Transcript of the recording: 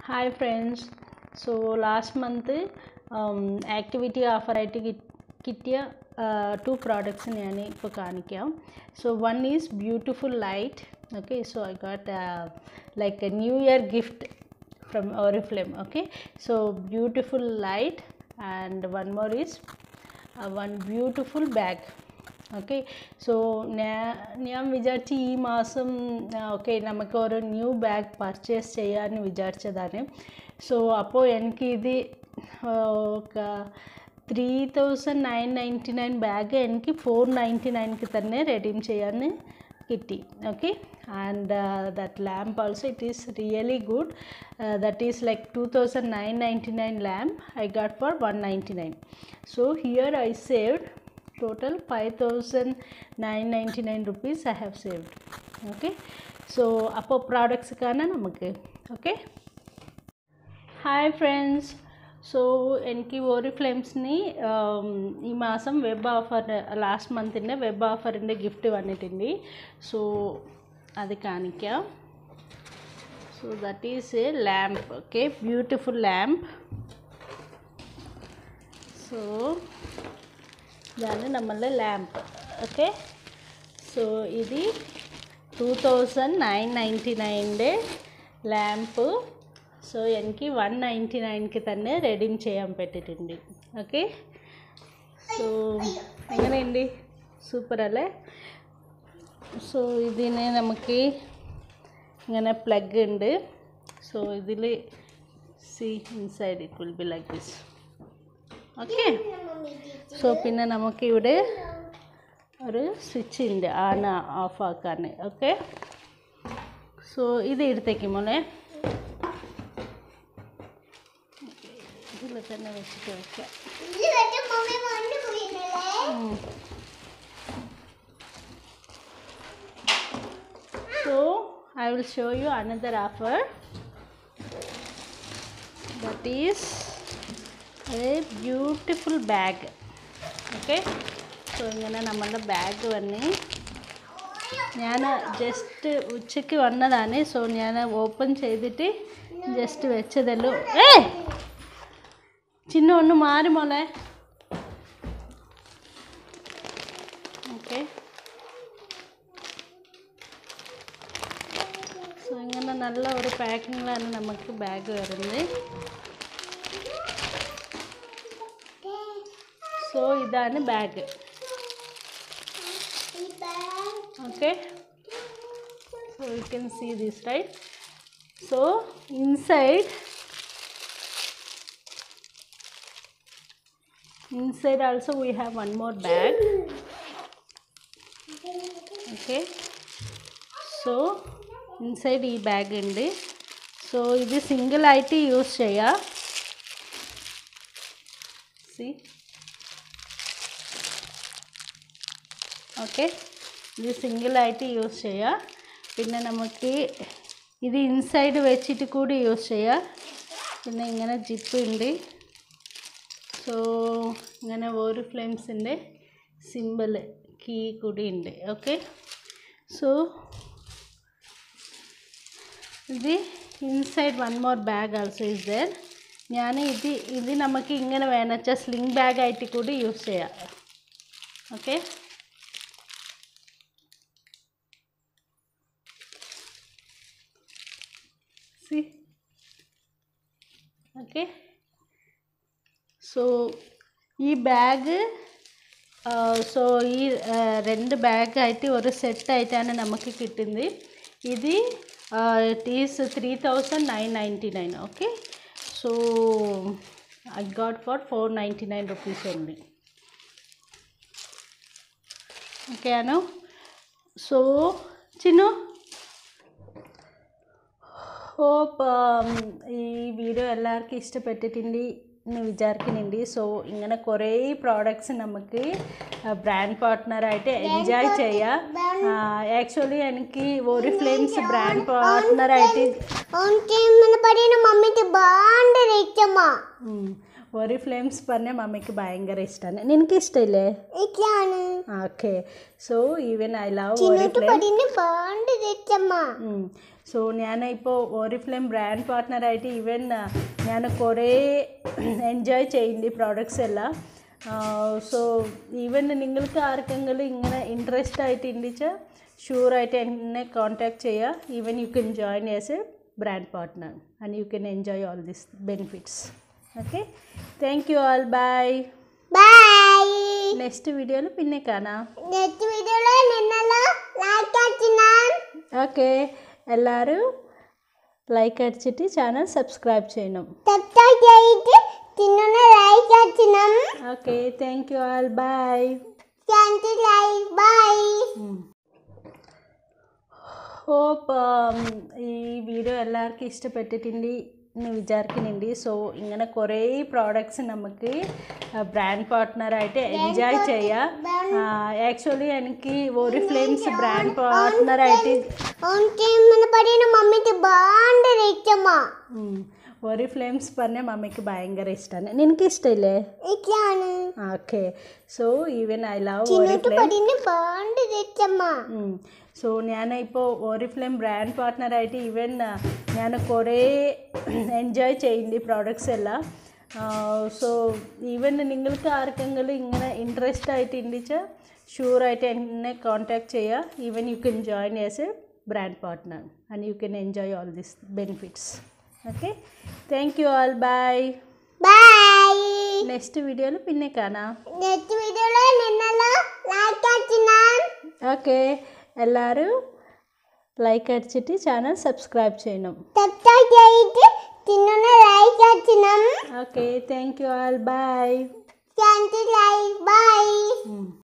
Hi friends. So last month activity offer ആയിട്ട് കിട്ടിയ two products ഞാൻ ഇപ്പോൾ കാണിക്കാം. So one is beautiful light. Okay, so I got like a new year gift from Oriflame. Okay, so beautiful light and one more is one beautiful bag. Okay so ഞാൻ വിചാരിച്ച് ഈ മാസം okay നമുക്ക് ഒരു new bag purchase ചെയ്യാമെന്ന് വിചാരിച്ചതാണ്. So അപ്പോൾ എനിക്കിത് 3999 bag എനിക്ക് 499 തന്നെ റെഡീം ചെയ്യാൻ കിട്ടി. Okay and that lamp also it is really good. That is like 2999 lamp I got for 199. So here I saved total 5999 rupees I have saved. Okay, so appo products kana namakku. Okay, hi friends. So enki Oriflames ni ee maasam web offer last month inde web offer inde gift vannittundi. So adi kanikka. So that is a lamp. Okay, beautiful lamp. So ഇതാണ് നമ്മളുടെ lamp. Okay so ഇത് 2999 lamp. So എനിക്ക് 199 തന്നെ redeem ചെയ്യാൻ പറ്റിയിട്ടുണ്ട്. Okay so എങ്ങനെയുണ്ട്, super അല്ലേ? So ഇതിന് നമുക്ക് ഇങ്ങനെ പ്ലഗ് ഉണ്ട്. സോ ഇതിൽ see inside it will be like this. Okay so പിന്നെ നമുക്ക് ഇവിടെ ഒരു സ്വിച്ച് ഉണ്ട് ഓൺ ഓഫ് ആക്കാൻ. ഓക്കെ സോ ഇത് എടുത്തേക്ക് മോനെ, ഇതിൽ തന്നെ വെച്ചിട്ട് വയ്ക്കാം. So I will show you another offer. That is a beautiful bag. Okay, so ഇങ്ങനെ നമ്മളുടെ ബാഗ് വന്ന് ഞാൻ ജസ്റ്റ് ഉച്ചയ്ക്ക് വന്നതാണ്. സോ ഞാൻ ഓപ്പൺ ചെയ്തിട്ട് ജസ്റ്റ് വെച്ചതല്ലോ. ചിന്ന ഒന്ന് മാറി മോളെ. ഓക്കെ സോ ഇങ്ങനെ നല്ല ഒരു പാക്കിങ്ങിലാണ് നമുക്ക് ബാഗ് വരുന്നത്. സോ ഇതാണ് bag. Okay so you can see this right. So inside also we have one more bag. Okay, so inside ഈ ബാഗ് ഉണ്ട്. സോ ഇത് സിംഗിൾ ആയിട്ട് യൂസ് ചെയ്യാം. സി ഓക്കെ ഇത് സിംഗിളായിട്ട് യൂസ് ചെയ്യാം. പിന്നെ നമുക്ക് ഇത് ഇൻസൈഡ് വെച്ചിട്ട് കൂടി യൂസ് ചെയ്യാം. പിന്നെ ഇങ്ങനെ ജിപ്പ് ഉണ്ട്. സോ ഇങ്ങനെ Oriflamesൻ്റെ സിമ്പിൾ കീ കൂടി ഉണ്ട്. ഓക്കെ സോ ഇത് inside one more bag also is there. ഞാൻ ഇത് നമുക്ക് ഇങ്ങനെ വേണം വെച്ചാൽ സ്ലിംഗ് ബാഗ് ആയിട്ട് കൂടി യൂസ് ചെയ്യാം. ഓക്കെ സി ഓക്കെ സോ ഈ ബാഗ് സോ ഈ രണ്ട് ബാഗായിട്ട് ഒരു സെറ്റായിട്ടാണ് നമുക്ക് കിട്ടുന്നത്. ഇത് it is 3999. Okay so I got for 499 rupees only. Okay ആണോ? സോ ചിന്നു ഹോപ്പ് ഈ വീഡിയോ എല്ലാവർക്കും ഇഷ്ടപ്പെട്ടിട്ടുണ്ട് എന്ന് വിചാരിക്കുന്നുണ്ട്. സോ ഇങ്ങനെ കുറേ പ്രോഡക്ട്സ് നമുക്ക് ബ്രാൻഡ് പാർട്ട്ണറായിട്ട് എൻജോയ് ചെയ്യാം. ആക്ച്വലി എനിക്ക് Oriflames ബ്രാൻഡ് പാർട്ട്ണറായിട്ട് Oriflames പറഞ്ഞ മമ്മിക്ക് ഭയങ്കര ഇഷ്ടമാണ്. നിനക്ക് ഇഷ്ടമില്ലേ? Okay so even I love Oriflames. So ഞാനിപ്പോൾ ഓറിഫ്ലെയിം ബ്രാൻഡ് പാർട്ട്ണറായിട്ട് ഈവൻ ഞാൻ കുറേ എൻജോയ് ചെയ്യുന്നുണ്ട് ഈ പ്രോഡക്റ്റ്സ് എല്ലാം. സോ ഈവൻ നിങ്ങൾക്ക് ആർക്കെങ്കിലും ഇങ്ങനെ ഇൻട്രസ്റ്റ് ആയിട്ട് ഉണ്ടെച്ചാൽ ഷുവറായിട്ട് എന്നെ കോൺടാക്ട് ചെയ്യുക. Even you can join as a brand partner and you can enjoy all this benefits. Okay, thank you all. Bye bye. Next വീഡിയോയിൽ പിന്നെ കാണാം. നെക്സ്റ്റ് വീഡിയോയിൽ ലൈക്ക് അടിക്കണം. ഓക്കെ, എല്ലാവരും ലൈക്ക് അടിച്ചിട്ട് ചാനൽ സബ്സ്ക്രൈബ് ചെയ്യണം. സബ്സ്ക്രൈബ് ചെയ്തിട്ട് പിന്നെ ലൈക്ക് അടിക്കണം. Okay, thank you all. Bye. Thank you like. Bye. Hope ഈ വീഡിയോ എല്ലാവർക്കും ഇഷ്ടപ്പെട്ടിട്ടുണ്ട് എന്ന് വിചാരിക്കുന്നുണ്ട്. സോ ഇങ്ങനെ കുറേ പ്രോഡക്റ്റ്സ് നമുക്ക് ബ്രാൻഡ് പാർട്ട്ണറായിട്ട് എൻജോയ് ചെയ്യാം. ആക്ച്വലി എനിക്ക് ഓറിഫ്ലെയിംസ് ബ്രാൻഡ് പാർട്ട്ണറായിട്ട് ഓറിഫ്ലെയിംസ് പറഞ്ഞ മമ്മിക്ക് ഭയങ്കര ഇഷ്ടമാണ്. നിനക്ക് ഇഷ്ടമില്ലേ? Okay, so even I love Oriflame. So ഞാനിപ്പോൾ ഓറിഫ്ലെയിം ബ്രാൻഡ് പാർട്ട്ണറായിട്ട് ഈവൻ ഞാൻ കുറേ എൻജോയ് ചെയ്യുന്നുണ്ട് ഈ പ്രോഡക്റ്റ്സ് എല്ലാം. സോ ഈവൻ നിങ്ങൾക്ക് ആർക്കെങ്കിലും ഇങ്ങനെ ഇൻട്രസ്റ്റ് ആയിട്ട് ഉണ്ടെച്ചാൽ ഷുവറായിട്ട് എന്നെ കോൺടാക്ട് ചെയ്യുക. Even you can join as a brand partner and you can enjoy all this benefits. Okay, thank you all. Bye. Bye. Next വീഡിയോയിൽ പിന്നെ കാണാം. നെക്സ്റ്റ് വീഡിയോയിൽ ലൈക്ക് അടിക്കണം. ഓക്കെ, എല്ലാവരും ലൈക്ക് അടിച്ചിട്ട് ചാനൽ സബ്സ്ക്രൈബ് ചെയ്യണം. സബ്സ്ക്രൈബ് ചെയ്തിട്ട് പിന്നെ ലൈക്ക് അടിക്കണം. Okay, thank you all. Bye. Thank you like. By.